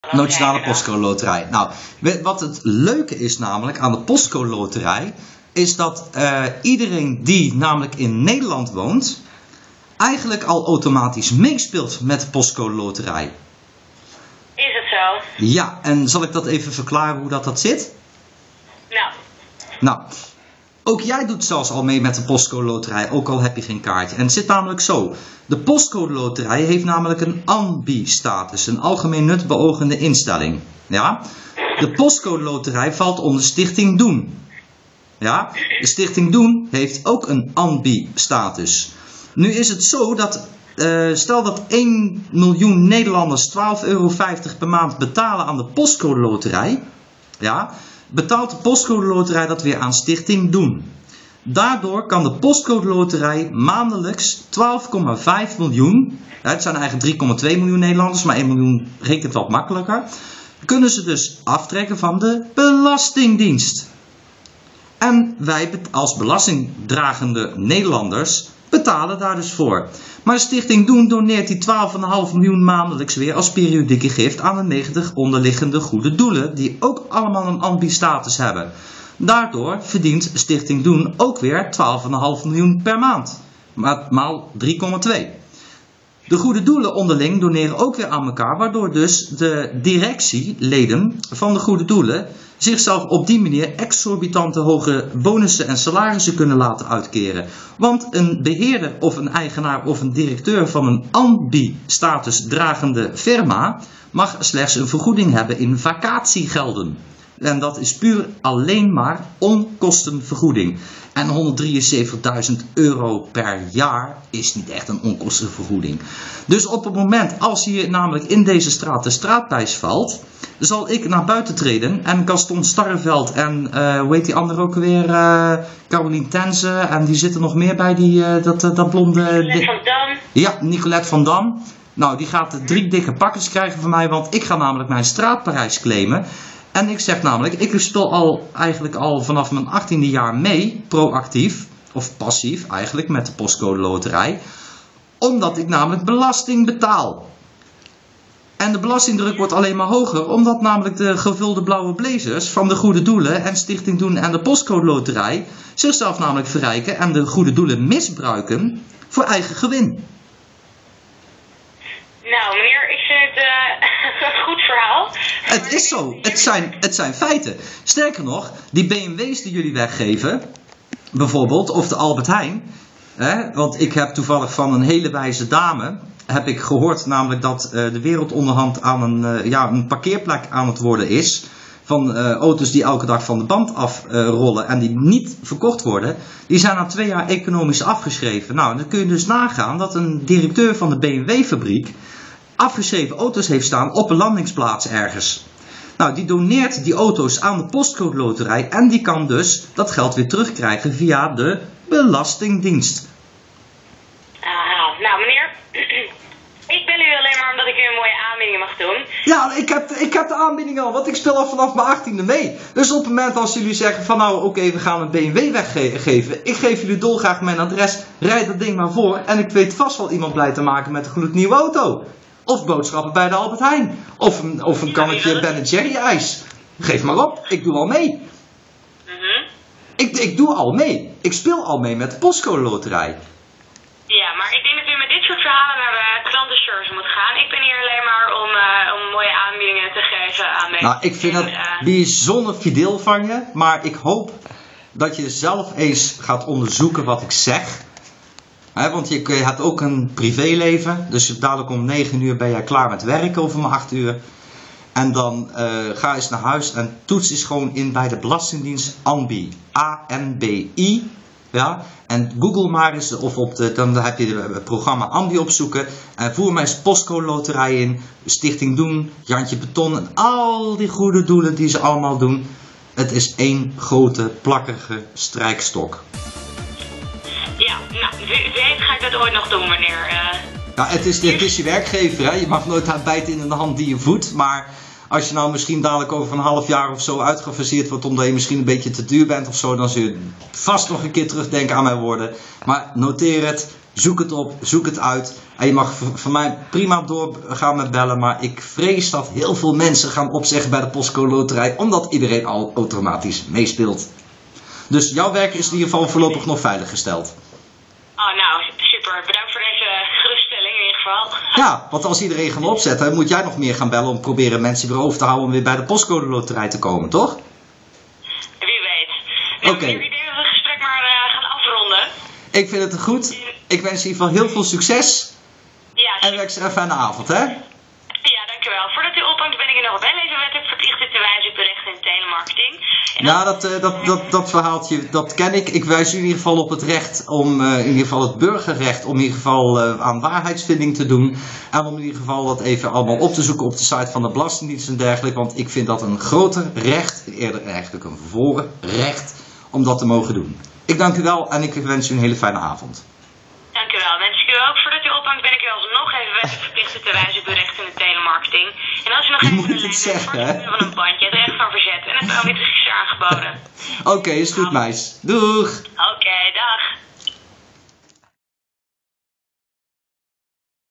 Nationale Postcode Loterij. Nou, wat het leuke is namelijk aan de Postcode Loterij, is dat iedereen die namelijk in Nederland woont, eigenlijk al automatisch meespeelt met de Postcode Loterij. Is het zo? Ja, en zal ik dat even verklaren hoe dat zit? Nou, ook jij doet zelfs al mee met de Postcode Loterij, ook al heb je geen kaartje. En het zit namelijk zo. De Postcode Loterij heeft namelijk een ANBI-status, een algemeen nut beoogende instelling. Ja? De Postcode Loterij valt onder Stichting Doen. Ja? De Stichting Doen heeft ook een ANBI-status. Nu is het zo dat, stel dat 1 miljoen Nederlanders 12,50 € per maand betalen aan de Postcode Loterij. Ja? Betaalt de Postcode Loterij dat weer aan Stichting Doen. Daardoor kan de Postcode Loterij maandelijks 12,5 miljoen, het zijn eigenlijk 3,2 miljoen Nederlanders, maar 1 miljoen rekent wat makkelijker, kunnen ze dus aftrekken van de Belastingdienst. En wij als belastingdragende Nederlanders betalen daar dus voor. Maar Stichting Doen doneert die 12,5 miljoen maandelijks weer als periodieke gift aan de 90 onderliggende goede doelen, die ook allemaal een ANBI-status hebben. Daardoor verdient Stichting Doen ook weer 12,5 miljoen per maand, maal 3,2. De goede doelen onderling doneren ook weer aan elkaar, waardoor dus de directieleden van de goede doelen zichzelf op die manier exorbitante hoge bonussen en salarissen kunnen laten uitkeren. Want een beheerder of een eigenaar of een directeur van een ANBI-status dragende firma mag slechts een vergoeding hebben in vakantiegelden. En dat is puur alleen maar onkostenvergoeding. En 173.000 € per jaar is niet echt een onkostenvergoeding. Dus op het moment als hier namelijk in deze straat de straatprijs valt, zal ik naar buiten treden en Gaston Starreveld en hoe heet die andere ook weer, Caroline Tense en die zitten nog meer bij dat blonde... Nicolette van Dam. Ja, Nicolette van Dam. Nou, die gaat 3 dikke pakkers krijgen van mij, want ik ga namelijk mijn straatprijs claimen. En ik zeg namelijk, ik speel eigenlijk al vanaf mijn 18e jaar mee, proactief, of passief eigenlijk, met de Postcode Loterij. Omdat ik namelijk belasting betaal. En de belastingdruk wordt alleen maar hoger, omdat namelijk de gevulde blauwe blazers van de goede doelen en Stichting Doen en de Postcode Loterij zichzelf namelijk verrijken en de goede doelen misbruiken voor eigen gewin. Nou meneer, ik vind het een goed verhaal. Het is zo, het zijn feiten. Sterker nog, die BMW's die jullie weggeven, bijvoorbeeld, of de Albert Heijn. Want ik heb toevallig van een hele wijze dame, heb ik gehoord namelijk dat de wereld onderhand aan een parkeerplek aan het worden is. Van auto's die elke dag van de band afrollen en die niet verkocht worden. Die zijn na 2 jaar economisch afgeschreven. Nou, dan kun je dus nagaan dat een directeur van de BMW-fabriek afgeschreven auto's heeft staan op een landingsplaats ergens. Nou, die doneert die auto's aan de Postcode Loterij en die kan dus dat geld weer terugkrijgen via de Belastingdienst. Nou meneer, ik bel u alleen maar omdat ik u een mooie aanbieding mag doen. Ja, ik heb de aanbieding al, want ik speel al vanaf mijn 18e mee. Dus op het moment als jullie zeggen van nou oké, we gaan een BMW weggeven. Ik geef jullie dolgraag mijn adres, rijd dat ding maar voor en ik weet vast wel iemand blij te maken met een gloednieuwe auto. Of boodschappen bij de Albert Heijn. Of een kannetje Ben & Jerry ijs. Geef maar op, ik doe al mee. Ik doe al mee. Ik speel al mee met de Postcode Loterij. Ja, maar ik denk dat u met dit soort verhalen naar de klantenservice moet gaan. Ik ben hier alleen maar om mooie aanbiedingen te geven aan mensen. Nou, ik vind het bijzonder fideel van je. Maar ik hoop dat je zelf eens gaat onderzoeken wat ik zeg. Want je hebt ook een privéleven. Dus dadelijk om 9 uur ben jij klaar met werken of om 8 uur. En dan ga eens naar huis en toets eens gewoon in bij de Belastingdienst ANBI. A-N-B-I. Ja? En Google maar eens, of dan heb je het programma ANBI opzoeken. En voer maar eens Postcode Loterij in. Stichting Doen, Jantje Beton en al die goede doelen die ze allemaal doen. Het is één grote plakkerige strijkstok. Ja, nou, wie weet ga ik dat ooit nog doen, meneer. Ja, het is je werkgever, hè? Je mag nooit bijten in de hand die je voedt. Maar als je nou misschien dadelijk over een half jaar of zo uitgefaseerd wordt omdat je misschien een beetje te duur bent of zo, dan zul je vast nog een keer terugdenken aan mijn woorden. Maar noteer het, Zoek het op, zoek het uit. En je mag van mij prima doorgaan met bellen. Maar ik vrees dat heel veel mensen gaan opzeggen bij de Postcode Loterij. Omdat iedereen al automatisch meespeelt. Dus jouw werk is in ieder geval voorlopig nog veiliggesteld. Oh, nou, super. Bedankt voor deze geruststelling in ieder geval. Ja, want als iedereen gaat opzetten, moet jij nog meer gaan bellen om proberen mensen weer over te houden om weer bij de Postcode Loterij te komen, toch? Wie weet. Oké. Ik denk dat we het gesprek maar gaan afronden. Ik vind het goed. Ik wens je in ieder geval heel veel succes. Ja, En wens je een fijne avond, hè? ja, dankjewel. Voordat u ophangt ben ik u nog op inlezen wet verplicht te wijzen op berichten in telemarketing. En Ja, dat verhaaltje, dat ken ik. Ik wijs u in ieder geval op het recht om, in ieder geval het burgerrecht, om in ieder geval aan waarheidsvinding te doen. En om in ieder geval dat even allemaal op te zoeken op de site van de Belastingdienst en dergelijke. Want ik vind dat een groter recht, eerder eigenlijk een vervoren recht, om dat te mogen doen. Ik dank u wel en ik wens u een hele fijne avond. Dank u wel. Wens ik u ook. Voordat u ophangt ben ik u alsnog even wettelijk verplicht te wijzen op berichten in de telemarketing. En als u nog Je even moet een het lijn zeggen, hebt, hè? van een bandje, het recht van verzet en het is aangeboden. Oké, is goed, meis. Doeg!